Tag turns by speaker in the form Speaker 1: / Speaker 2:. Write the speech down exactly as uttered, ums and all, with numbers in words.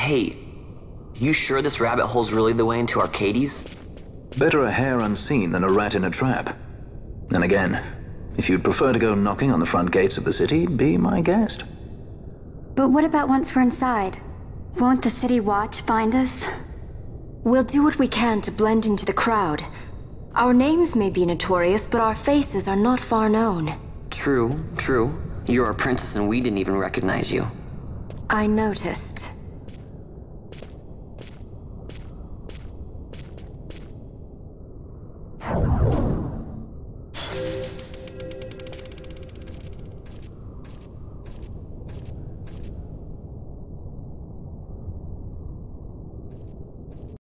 Speaker 1: Hey, you sure this rabbit hole's really the way into Arcades?
Speaker 2: Better a hare unseen than a rat in a trap. And again, if you'd prefer to go knocking on the front gates of the city, be my guest.
Speaker 3: But what about once we're inside? Won't the city watch find us?
Speaker 4: We'll do what we can to blend into the crowd. Our names may be notorious, but our faces are not far known.
Speaker 1: True, true. You're a princess and we didn't even recognize you.
Speaker 4: I noticed.